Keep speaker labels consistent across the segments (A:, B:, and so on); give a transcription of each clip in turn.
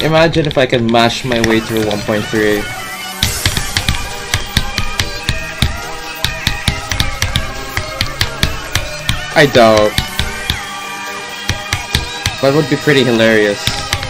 A: Imagine if I can mash my way through 1.3. I doubt. But it would be pretty hilarious.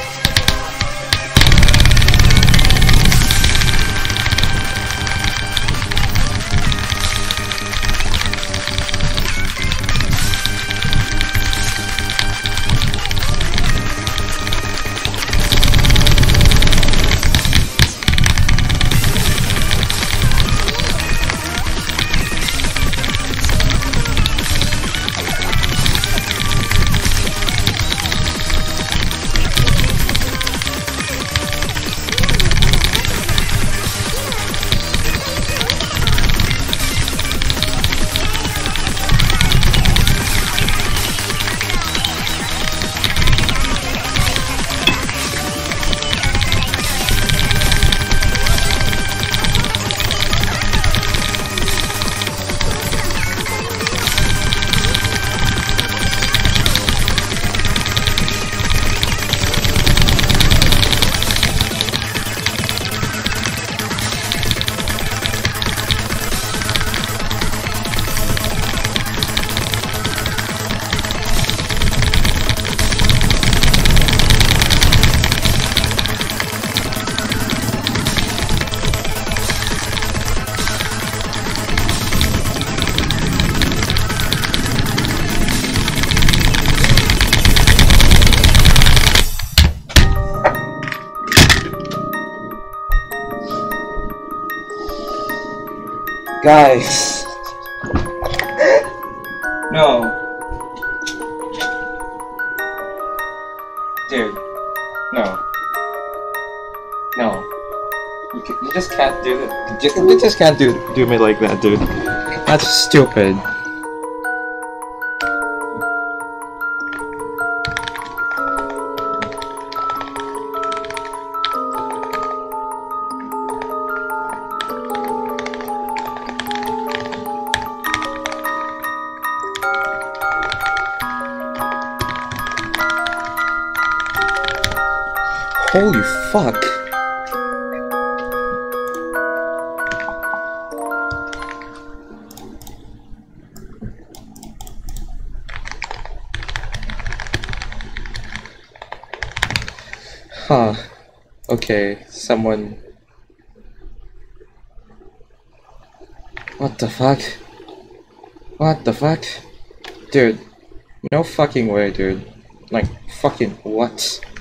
A: Guys. No. Dude. No. No. You just can't do it. You just can't do me like that, dude. That's stupid. Holy fuck. Huh. Okay, someone... What the fuck? What the fuck? Dude, no fucking way, dude. Like, fucking what?